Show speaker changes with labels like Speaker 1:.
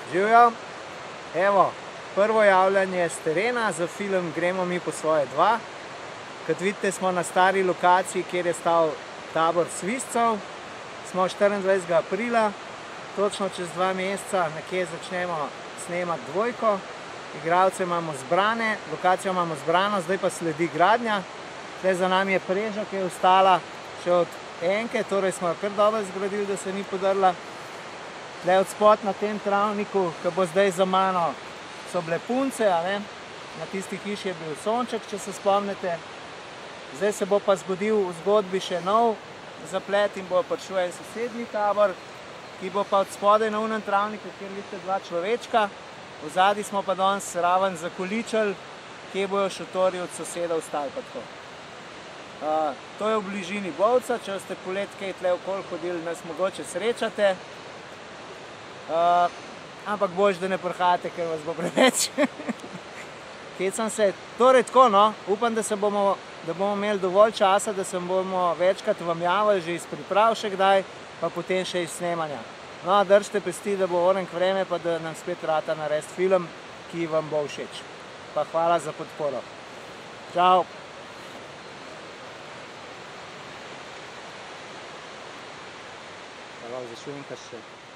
Speaker 1: Živjo! Evo, prvo javljanje z terena za film Gremo mi po svoje 2. Kot vidite, smo na stari lokaciji, kjer je stal tabor Svizcev. Smo 24. aprila, točno čez 2 meseca, nekje začnemo snemati dvojko. Igralce imamo zbrane, lokacijo imamo zbrano, zdaj pa sledi gradnja. Tukaj za nami je preža, ki je ostala še od enke, torej smo jo kar dobro zgradili, da se ni podrla. Tukaj od spod na tem travniku, ki bo zdaj za mano, so bile punce, na tisti hiši je bil sonček, če se spomnite. Zdaj se bo pa zgodil v zgodbi še nov zaplet in bo prišel en sosednji tabor, ki bo pa od spodaj na unem travniku, kjer vidite 2 človečka. V zadnji smo pa danes raven zakoličili, kje bojo šotori od sosedov stali pa tako. To je v bližini Bovca, če ste polet kaj tle okoli hodili, nas mogoče srečate. Ampak boljš, da ne prihajate, ker vas bo preveč. Kecam se, torej tako, no, upam, da bomo imeli dovolj časa, da se bomo večkrat vam javili že iz priprav še kdaj, pa potem še iz snemanja. No, držite pesti, da bo orenk vreme, pa da nam spet rata narediti film, ki vam bo všeč. Pa hvala za podporo. Čau! Lahko zašujem kar še.